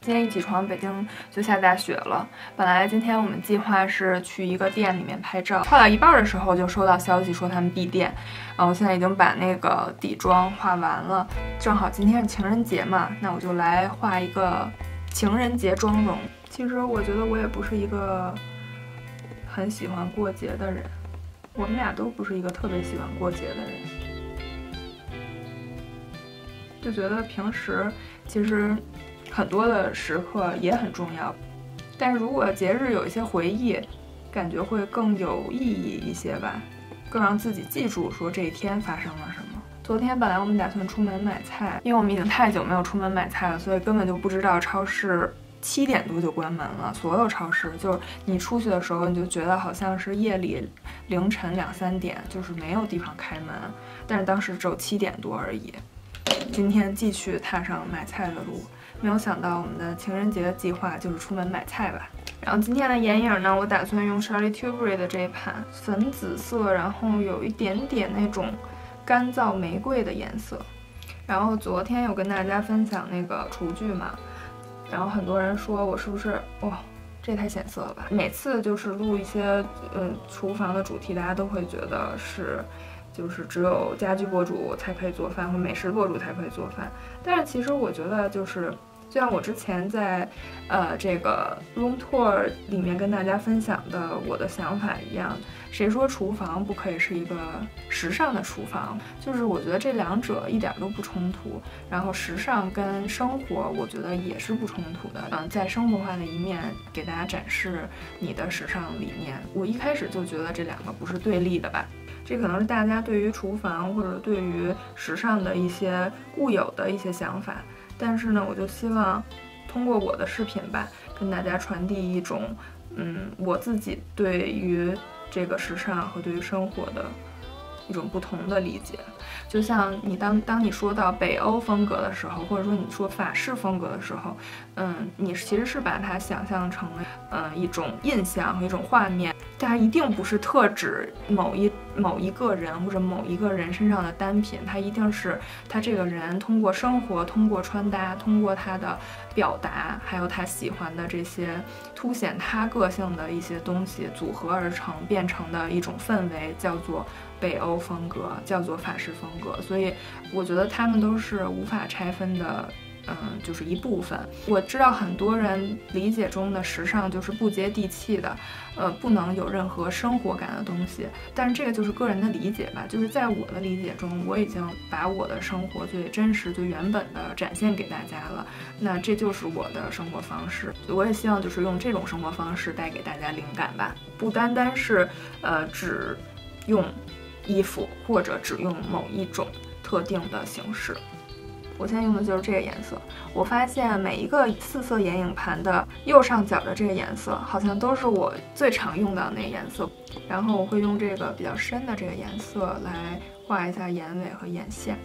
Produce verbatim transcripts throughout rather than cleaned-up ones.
今天一起床，北京就下大雪了。本来今天我们计划是去一个店里面拍照，画到一半的时候就收到消息说他们闭店。然后我现在已经把那个底妆画完了，正好今天是情人节嘛，那我就来画一个情人节妆容。其实我觉得我也不是一个很喜欢过节的人，我们俩都不是一个特别喜欢过节的人，就觉得平时其实很多的时刻也很重要，但是如果节日有一些回忆，感觉会更有意义一些吧，更让自己记住说这一天发生了什么。昨天本来我们打算出门买菜，因为我们已经太久没有出门买菜了，所以根本就不知道超市七点多就关门了。所有超市就是你出去的时候，你就觉得好像是夜里凌晨两三点，就是没有地方开门，但是当时只有七点多而已。今天继续踏上买菜的路。没有想到我们的情人节的计划就是出门买菜吧。然后今天的眼影呢，我打算用 Charlotte Tilbury 的这一盘粉紫色，然后有一点点那种干燥玫瑰的颜色。然后昨天有跟大家分享那个厨具嘛，然后很多人说我是不是哇，这也太显色了吧。每次就是录一些呃厨房的主题，大家都会觉得是就是只有家居博主才可以做饭，或美食博主才可以做饭。但是其实我觉得就是就像我之前在呃这个 room tour 里面跟大家分享的我的想法一样，谁说厨房不可以是一个时尚的厨房？就是我觉得这两者一点都不冲突，然后时尚跟生活我觉得也是不冲突的。嗯，在生活化的一面给大家展示你的时尚理念，我一开始就觉得这两个不是对立的吧。这可能是大家对于厨房或者对于时尚的一些固有的一些想法，但是呢，我就希望通过我的视频吧，跟大家传递一种，嗯，我自己对于这个时尚和对于生活的一种不同的理解。就像你当当你说到北欧风格的时候，或者说你说法式风格的时候，嗯，你其实是把它想象成了，嗯，一种印象和一种画面。它一定不是特指某一某一个人或者某一个人身上的单品，它一定是他这个人通过生活、通过穿搭、通过他的表达，还有他喜欢的这些凸显他个性的一些东西组合而成，变成的一种氛围，叫做北欧风格，叫做法式风格。所以我觉得他们都是无法拆分的。嗯，就是一部分。我知道很多人理解中的时尚就是不接地气的，呃，不能有任何生活感的东西。但是这个就是个人的理解吧，就是在我的理解中，我已经把我的生活最真实、最原本的展现给大家了。那这就是我的生活方式。我也希望就是用这种生活方式带给大家灵感吧，不单单是呃只用衣服或者只用某一种特定的形式。我现在用的就是这个颜色，我发现每一个四色眼影盘的右上角的这个颜色好像都是我最常用到的那个颜色，然后我会用这个比较深的这个颜色来画一下眼尾和眼线。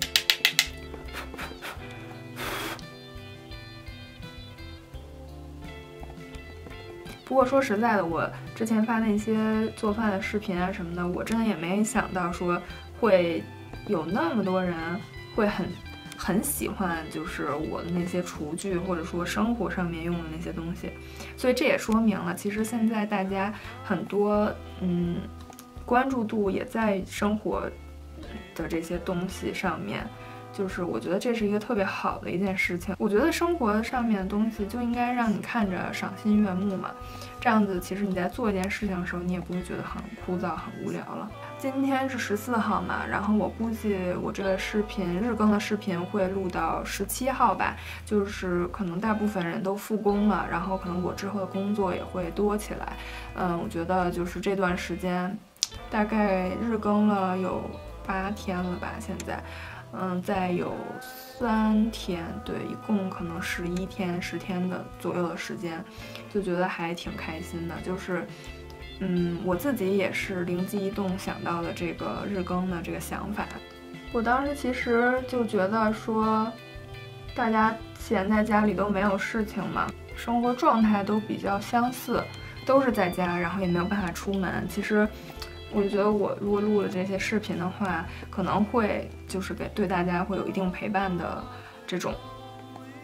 不过说实在的，我之前发那些做饭的视频啊什么的，我真的也没想到说会有那么多人会很很喜欢就是我的那些厨具，或者说生活上面用的那些东西，所以这也说明了，其实现在大家很多嗯关注度也在生活的这些东西上面，就是我觉得这是一个特别好的一件事情。我觉得生活上面的东西就应该让你看着赏心悦目嘛，这样子其实你在做一件事情的时候，你也不会觉得很枯燥、很无聊了。今天是十四号嘛，然后我估计我这个视频日更的视频会录到十七号吧，就是可能大部分人都复工了，然后可能我之后的工作也会多起来。嗯，我觉得就是这段时间，大概日更了有八天了吧，现在。嗯，再有三天，对，一共可能十一天、十天的左右的时间，就觉得还挺开心的。就是，嗯，我自己也是灵机一动想到的这个日更的这个想法。我当时其实就觉得说，大家闲在家里都没有事情嘛，生活状态都比较相似，都是在家，然后也没有办法出门。其实。我就觉得我如果录了这些视频的话，可能会就是给对大家会有一定陪伴的这种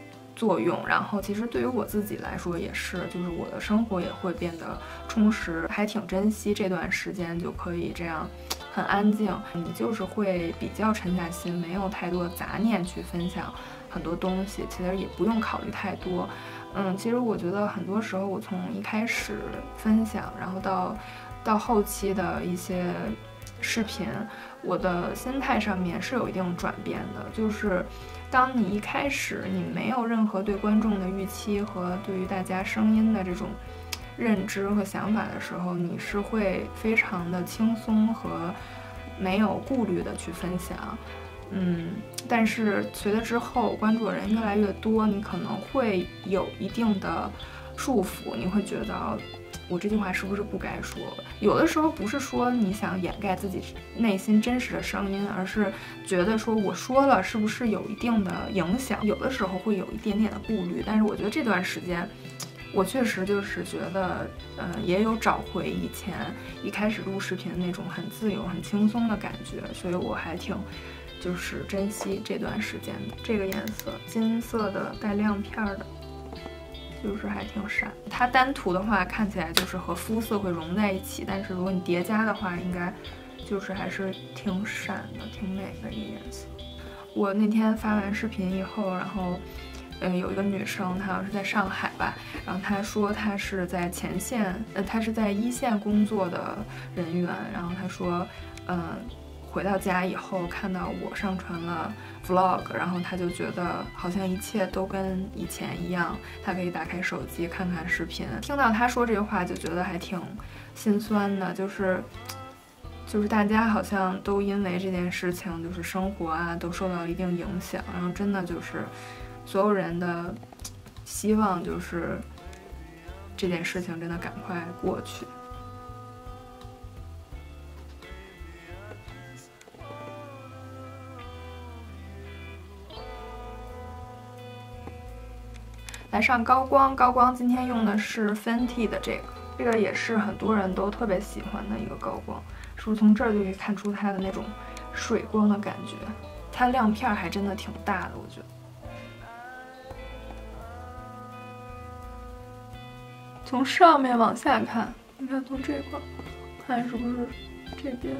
作用。然后其实对于我自己来说也是，就是我的生活也会变得充实，还挺珍惜这段时间就可以这样很安静。你就是会比较沉下心，没有太多的杂念去分享很多东西，其实也不用考虑太多。嗯，其实我觉得很多时候我从一开始分享，然后到到后期的一些视频，我的心态上面是有一定转变的。就是当你一开始你没有任何对观众的预期和对于大家声音的这种认知和想法的时候，你是会非常的轻松和没有顾虑的去分享。嗯，但是随着之后关注的人越来越多，你可能会有一定的束缚，你会觉得我这句话是不是不该说？有的时候不是说你想掩盖自己内心真实的声音，而是觉得说我说了是不是有一定的影响？有的时候会有一点点的顾虑，但是我觉得这段时间我确实就是觉得，呃，也有找回以前一开始录视频那种很自由、很轻松的感觉，所以我还挺就是珍惜这段时间的。这个颜色金色的带亮片的，就是还挺闪。它单涂的话看起来就是和肤色会融在一起，但是如果你叠加的话，应该就是还是挺闪的，挺美的一个颜色。我那天发完视频以后，然后嗯，有一个女生，她好像是在上海吧，然后她说她是在前线，呃，她是在一线工作的人员，然后她说，嗯、呃。回到家以后看到我上传了 vlog， 然后他就觉得好像一切都跟以前一样，他可以打开手机看看视频。听到他说这个话就觉得还挺心酸的，就是就是大家好像都因为这件事情就是生活啊都受到一定影响，然后真的就是所有人的希望就是这件事情真的赶快过去。来上高光，高光今天用的是 Fenty 的这个，这个也是很多人都特别喜欢的一个高光，是不是从这儿就可以看出它的那种水光的感觉？它亮片还真的挺大的，我觉得。从上面往下看，你看从这块看是不是这边？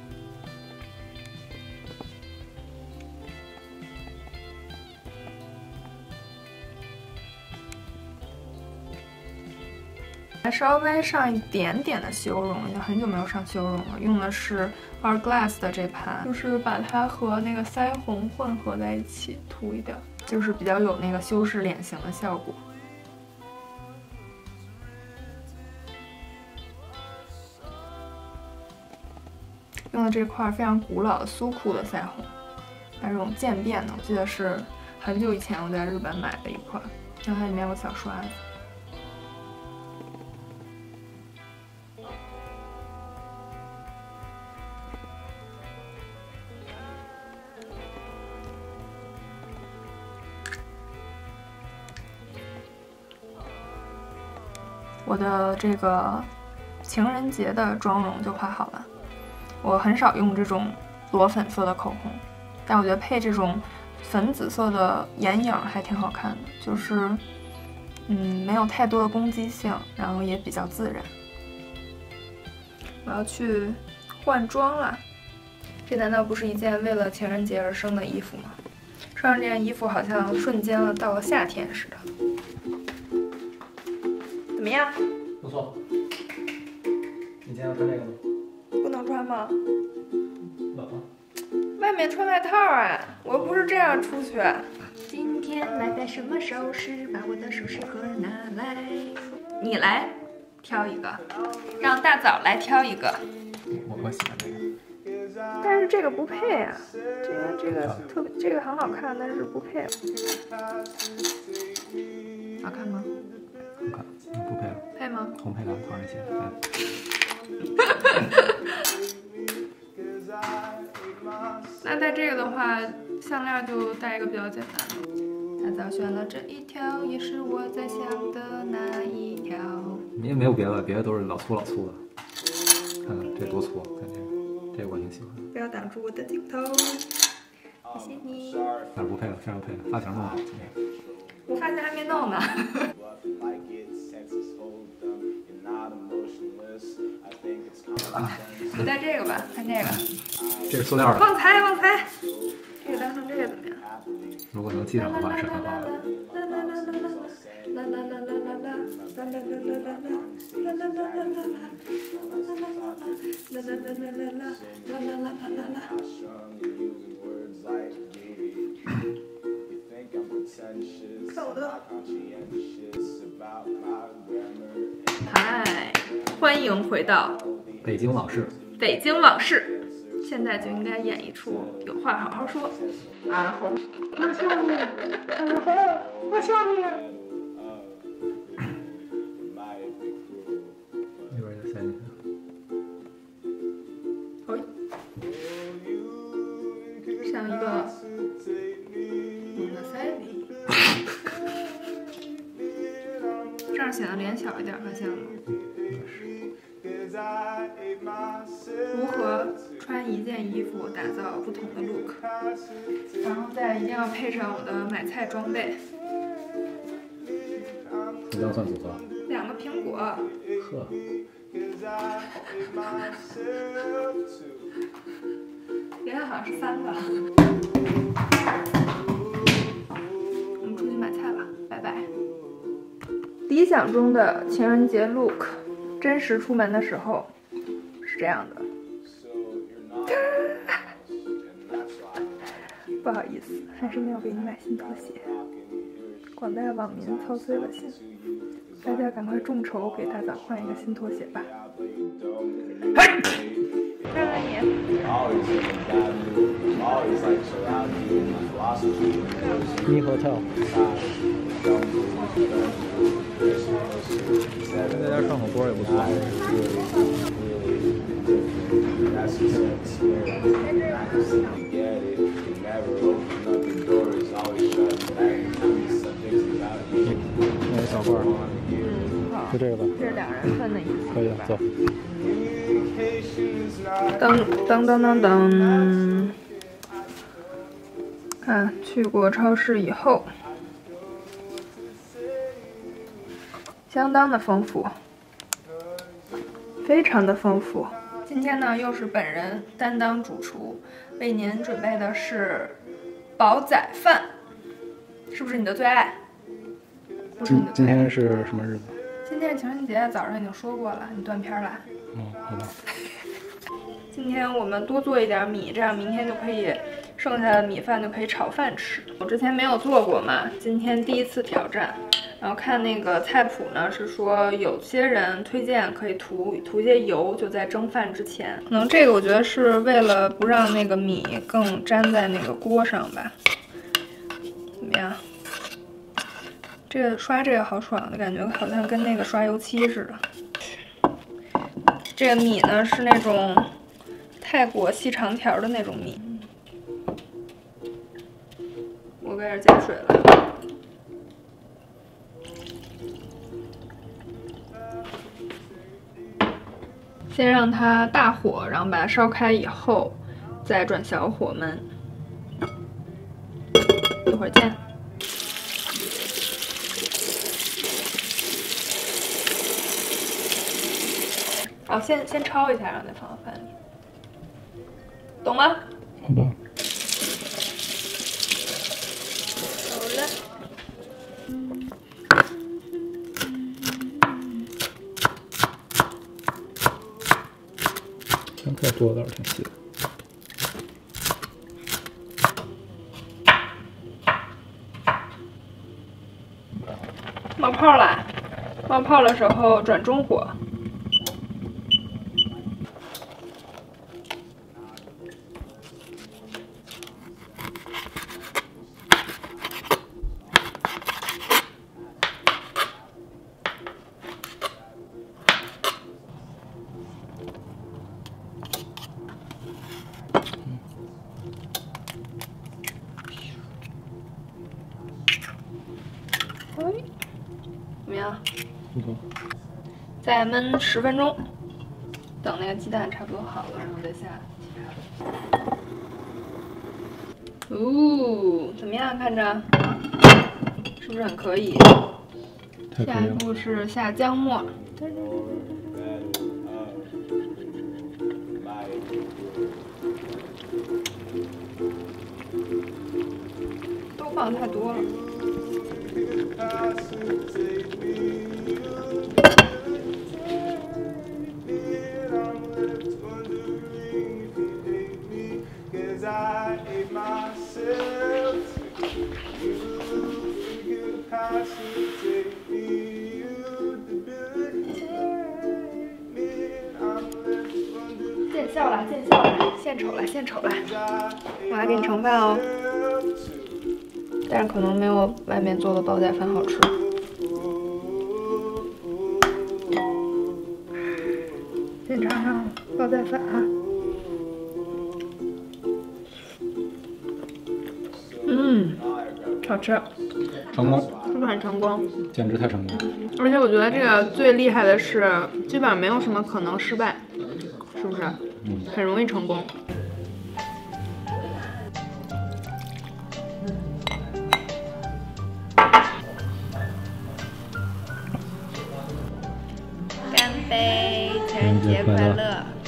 来稍微上一点点的修容，已经很久没有上修容了。用的是 Hourglass 的这盘，就是把它和那个腮红混合在一起涂一点，就是比较有那个修饰脸型的效果。用的这块非常古老的苏库的腮红，它这种渐变的，我记得是很久以前我在日本买的一块，然后它里面有个小刷子。我的这个情人节的妆容就画好了。我很少用这种裸粉色的口红，但我觉得配这种粉紫色的眼影还挺好看的，就是嗯没有太多的攻击性，然后也比较自然。我要去换装了，这难道不是一件为了情人节而生的衣服吗？穿上这件衣服好像瞬间了到了夏天似的。怎么样？ 不错。你今天要穿这个吗？ 不能穿吗？ 冷啊。 外面穿外套啊，我又不是这样出去。 今天来戴什么首饰？把我的首饰盒拿来。 你来挑一个，让大枣来挑一个。 我我喜欢这个。 但是这个不配啊，这个这个特别，这个很好看，但是不配。好看吗？ 好看，嗯，不配了。 配吗？ 红配蓝套上一起， 那戴这个的话，项链就戴一个比较简单的。大枣选了这一条，也是我在想的那一条。 你也没有别的，别的都是老粗老粗的。看看这多粗，看这个，这个我挺喜欢。 不要挡住我的镜头，谢谢你。 但是不配了，非常配了，发型弄好，今天。 我发现还没弄呢。我带这个吧，看这个。 这是塑料的。 旺财，旺财。这个当成这个怎么样？ 如果能系上的话是很好的。 看我的。嗨，欢迎回到北京往事。 北京往事，现在就应该演一出有话好好说。啊吼！我下面，啊吼！我下面。 一会儿就塞进去。 哎，像一个蒙的塞里。这样显得脸小一点，发现了吗？如何穿一件衣服打造不同的 look， 然后再一定要配上我的买菜装备。 什么样算组合？ 两个苹果。 呵。 别看好像是三个。我们出去买菜吧，拜拜。理想中的情人节 look， 真实出门的时候是这样的。不好意思，还是没有给你买新拖鞋。广大网民操碎了心，大家赶快众筹给大枣换一个新拖鞋吧。嘿，看看你。 Mi Hotel。在家涮火锅也不错。那个小罐儿， 嗯，好， 就这个吧。 这是两人份的意思。 可以，走。 噔噔噔噔噔。看，去过超市以后。相当的丰富，非常的丰富。今天呢，又是本人担当主厨，为您准备的是煲仔饭，是不是你的最爱？不是你的最爱。 今天是什么日子？ 今天是情人节，早上已经说过了，你断片了。 嗯，好吧。 今天我们多做一点米，这样明天就可以剩下的米饭就可以炒饭吃。我之前没有做过嘛，今天第一次挑战。然后看那个菜谱呢，是说有些人推荐可以涂涂些油，就在蒸饭之前。可能这个我觉得是为了不让那个米更粘在那个锅上吧。怎么样？这个刷这个好爽的感觉，好像跟那个刷油漆似的。这个米呢是那种泰国细长条的那种米。我开始加水了。先让它大火，然后把它烧开以后，再转小火焖。一会儿见。哦，先先焯一下，然后再放到饭里，懂吗？ 好吧。 好了。 香菜多倒是挺细的。 冒泡了，冒泡的时候转中火。哎，怎么样？ 不错。 再焖十分钟，等那个鸡蛋差不多好了，然后再下其他的。哦，怎么样？看着是是不是很可以？下一太可以了。 步是下姜末。都放太多了。见效了，见效了，献丑了，献丑了！我来给你盛饭哦，但是可能没有外面做的煲仔饭好吃。先尝尝煲仔饭啊。嗯，好吃， 成功， 是不是很成功？ 简直太成功了。 而且我觉得这个最厉害的是，基本上没有什么可能失败，是不是？ 嗯， 很容易成功。干杯！情人节快乐！